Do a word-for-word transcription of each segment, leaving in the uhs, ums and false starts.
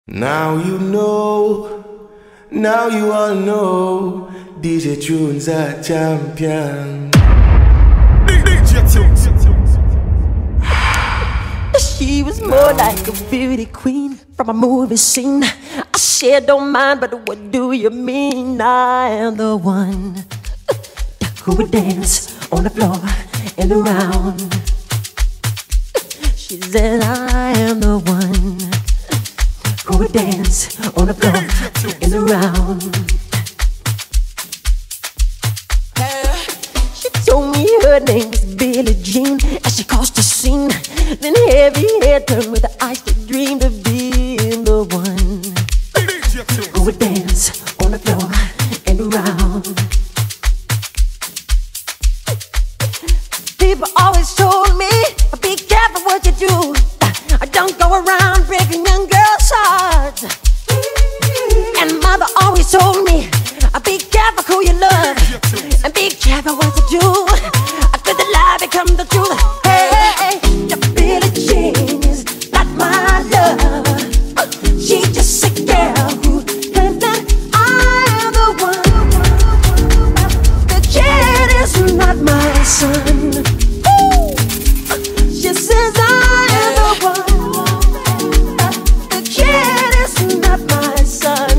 Now you know, now you all know, D J Tunez a champion. D J Tunez. She was more like a beauty queen from a movie scene. I said don't mind, but what do you mean? I am the one who would dance on the floor and around. She said I am the one who would dance on the floor and around. She told me her name was Billie Jean as she crossed the scene. Then heavy head turned with the eyes that dreamed of being the one who would dance on the floor and around. People always told me, be careful what you do. Don't go around breaking young girls' hearts. And mother always told me, be careful who you love, and be careful what you do. Could the lie become the truth? Hey, the Billie Jean is not my love. She just a girl who claims that I am the one. The kid is not my son. She says I am the one. The kid is not my son.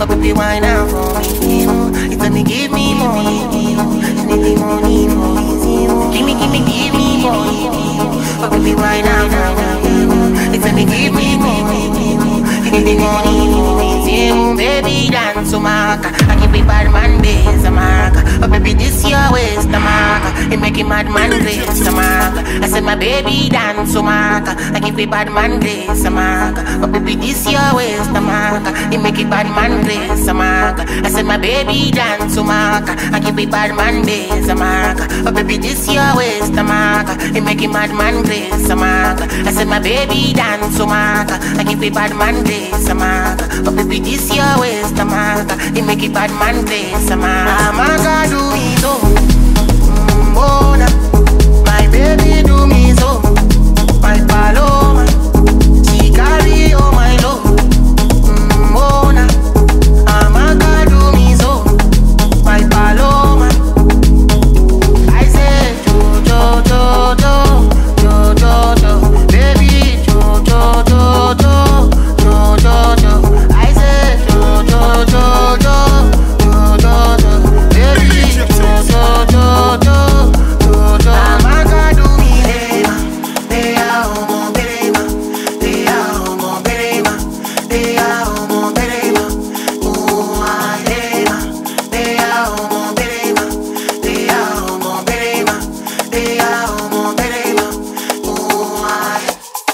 Oh baby, why now for me? It's let me give me money. It's need me money for easy. Give me, give me, give me money. Oh baby, why now for me? It's let me give me money. Give me money for easy. Baby, dance to Maka. I give me bad man days, Maka. Oh baby, this your waist, Maka. It make him mad man grace, Maka. I said my baby dance to Maka. I give me bad man grace, Maka. Oh baby, this your waist, Maka. It make it bad man grace, Maka. I said my baby dance to Maka. I give me bad man days, Maka. Oh baby, this your waist, Maka. It make him mad man grace, Maka. I said my baby dance to Maka. I give me bad man grace, Maka. Oh baby, this your waist, Maka. It make it bad man grace, Maka. Maka do me so, mm, bona. My baby do me so, my paloma. She carry all my love, mm, bona. Maka do me so, my paloma. I say jo jo jo jo jo jo jo, baby jo jo jo jo jo jo jo. I say jo jo jo jo jo jo jo, baby jo jo jo jo jo jo. Maka do me lema, leya omo belema, leya omo belema, leya omo belema. Oh I lema, leya omo belema, leya omo belema, leya omo belema. Oh I.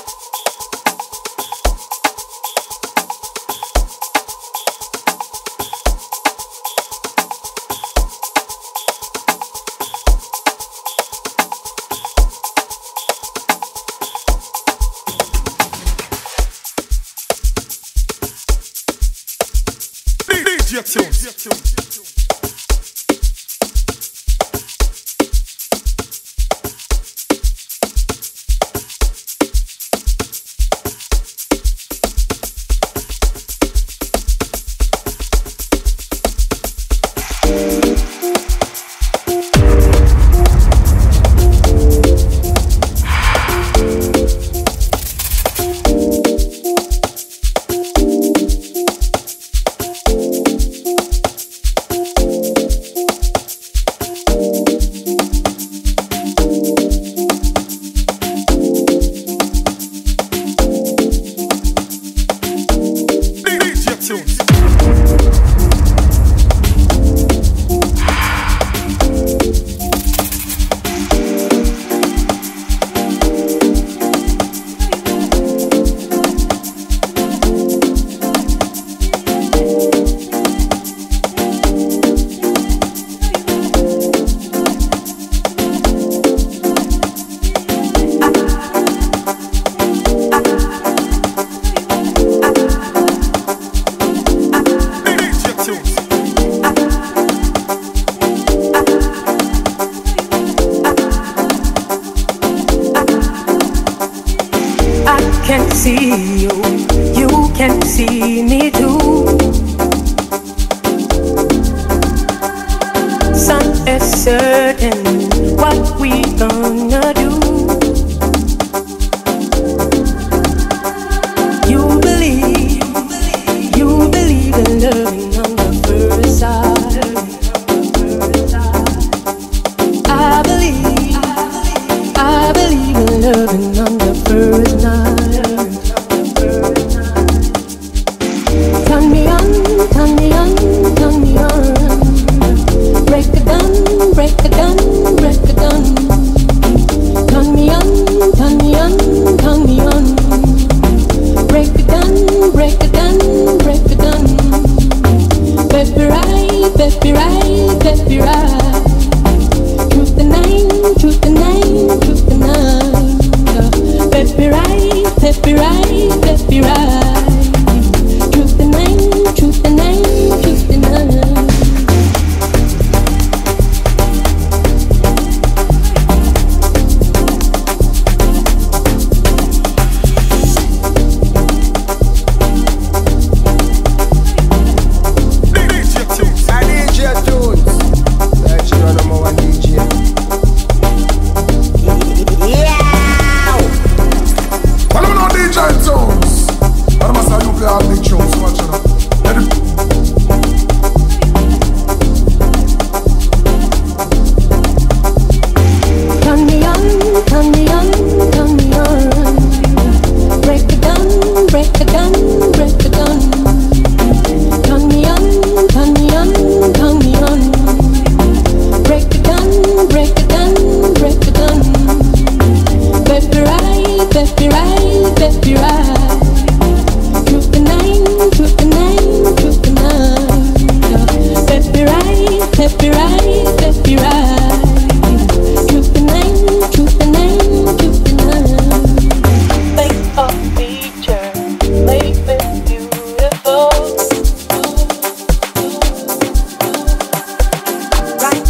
D J Tunez. Can see you, you can see me too. Sun is certain, what we gonna do? You believe, you believe in loving on the first sight. I believe, I believe in loving on the first night. Turn me on, turn me on, turn me on. Break the gun, break the gun.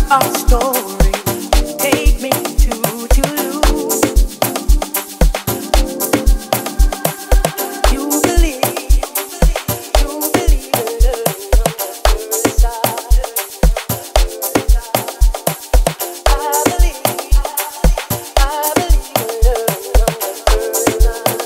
our story. Take me to Toulouse. You believe, you believe in love on the first sight. I believe, I believe in love on the first night.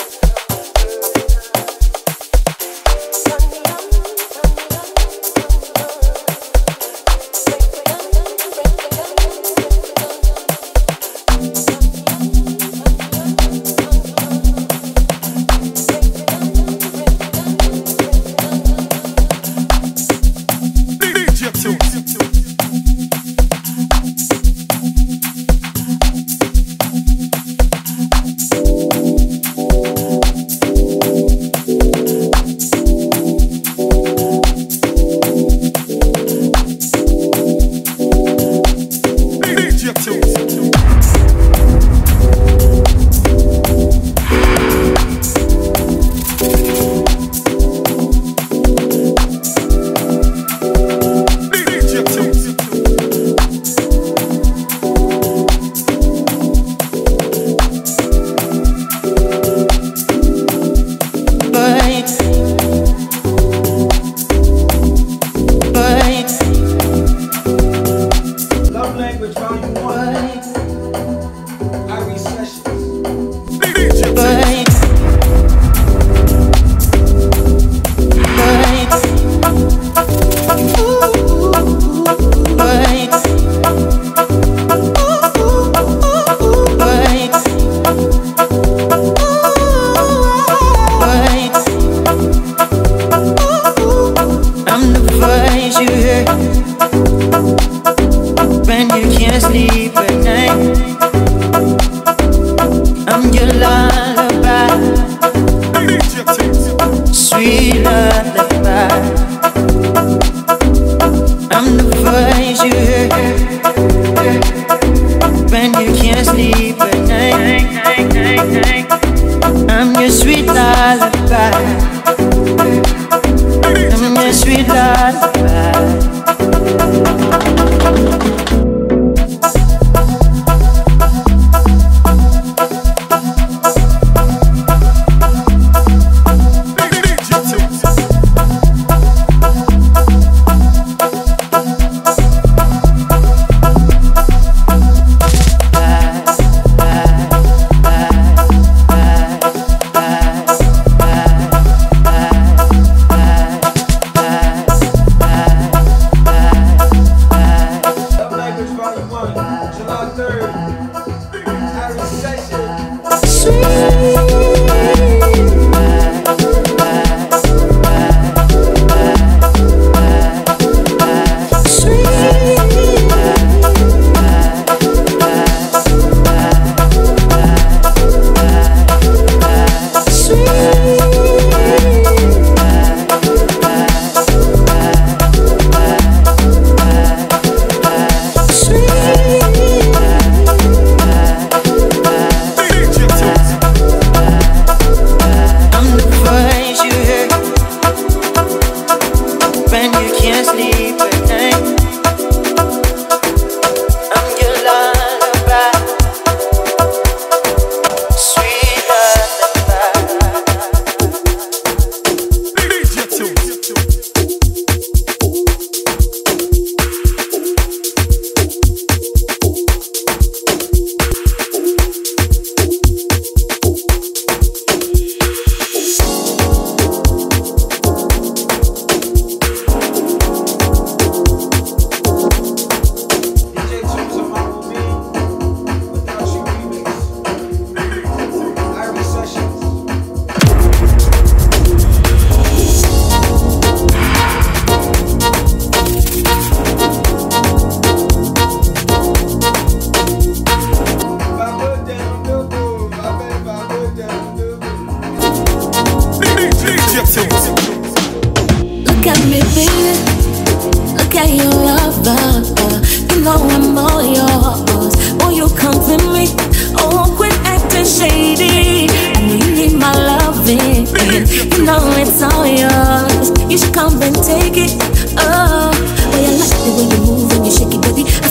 know it's all yours. You should come and take it. Oh, well, I like the way you move and you shake it, baby.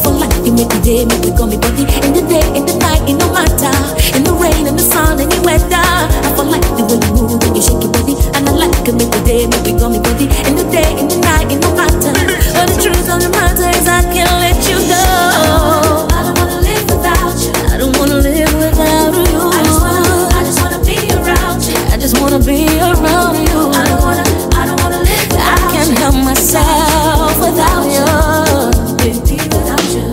day, make we go me body. In the day, in the night, it no matter. In the rain, in the sun, any weather. I feel like the way you move when you shake your body. And I like it, make the day, make we go me body. In the day, in the night, it no matter. But the truth of the matter is I can't let you go. I don't wanna live without you. I don't wanna live without you. I just wanna, I just wanna be around you. I just wanna be around you. I don't wanna, I don't wanna live without you. I can't help myself without you. Be without you.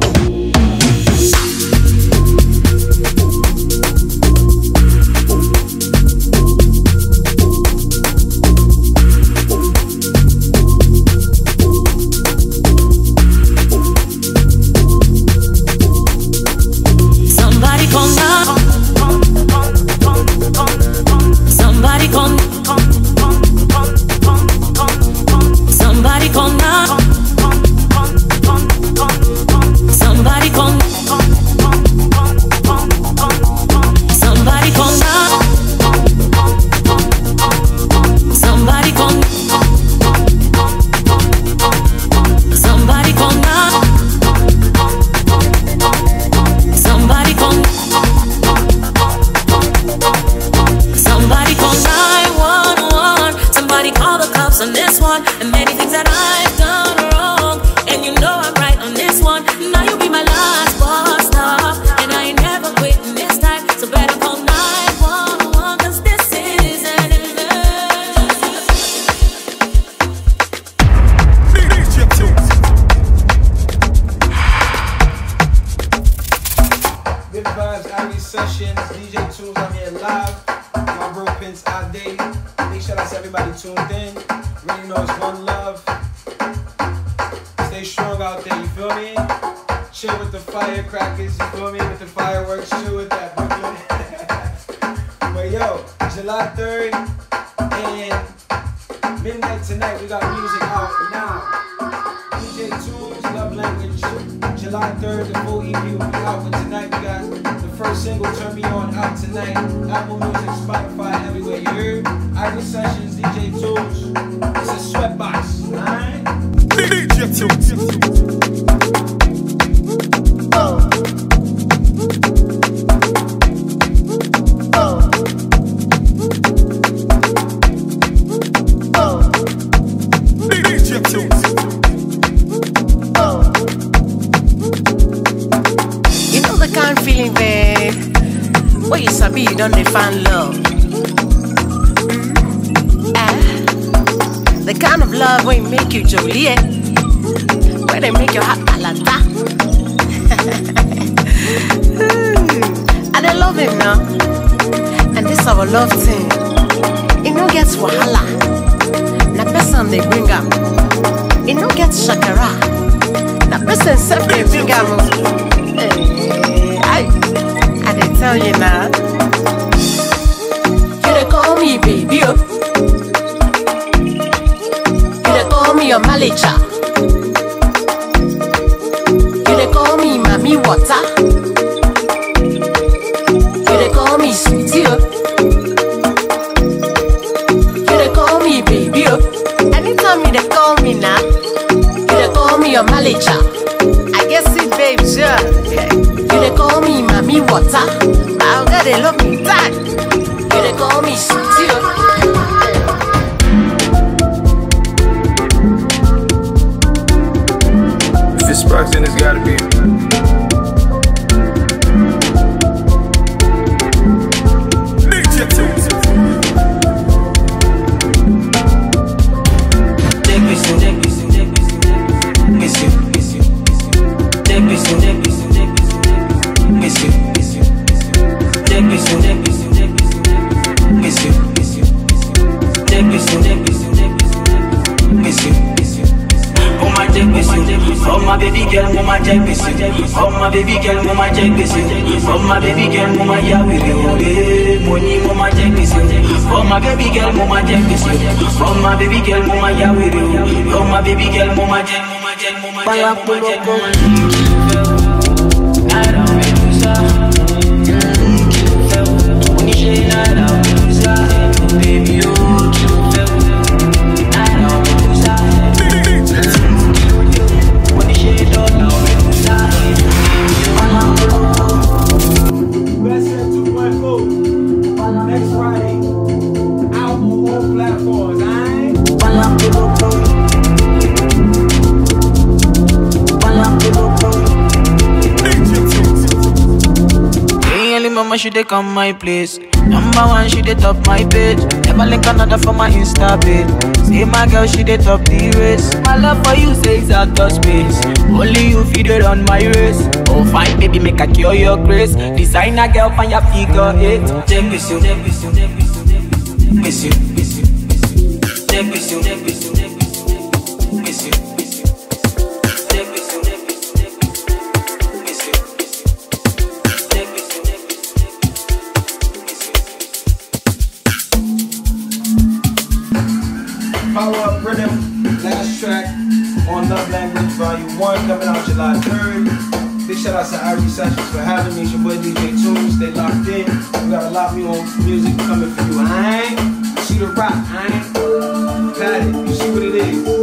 Irie sessions, D J Tunez, I'm here live. My bro Prince all day. Big shout out to everybody tuned in. Really know it's one love. Stay strong out there, you feel me? Chill with the firecrackers, you feel me? With the fireworks, chill with that Brooklyn. But yo, July third and midnight tonight, we got music out now. D J Tunez, Love Language. July third, the full E P will be out, but tonight we got the first single, Turn Me On, out tonight. Apple Music, Spotify, everywhere, you heard? Irie Sessions, D J Tunez. It's a sweatbox, alright? D J Tunez. Oh. Oh. Oh. D J Tunez. Kind feeling, babe. What you sabi, you don't define love. Ah, the kind of love where it make you Joliet, where they make your heart palata. And I love him now. And this our love thing. It no gets wahala. Na person they bring up. It no gets shakara. Na person self they bring up. I, I didn't tell you now. You dey call me baby, oh. You dey call me your manager. You dey call me mommy water. You dey call me sweetie, oh. You dey call me baby, oh. Anytime you dey call me now, you dey call me your manager. I guess it, babe, sure. You dey call me mommy water. I'll get they love me back. You dey call me sweetie. If it's sparks, then it's gotta be. Oh my baby girl, mama check this. Oh my baby girl, mama yeah we do. Money, mama check this. Oh my baby girl, mama check this. Oh my baby girl, mama yeah we do. Oh my baby girl, mama check, mama check, mama check, mama check, mama check. Nada me gusta. Uniche nada me gusta. Baby you feel. Nada me gusta. Uniche don't know me gusta. she dey come my place. Number one, she dey top my page. Never link another for my Insta page. Say my girl, she dey top the race. My love for you says out of space. Only you feed it on my race. Oh fine, baby, make I cure your grace. Designer girl, find your figure eight. Check this you, check this you, check this you, miss you, miss you, check this you, check this you, miss you, miss you, check this you, check this you, miss you, check this you, Power Up Rhythm, last track on Love Language Volume one, coming out July third. Big shout out to Irie Sessions for having me. It's your boy D J Tunez. Stay locked in. We got a lot more music coming for you. I ain't. You see the rock, I ain't. Got it. You see what it is.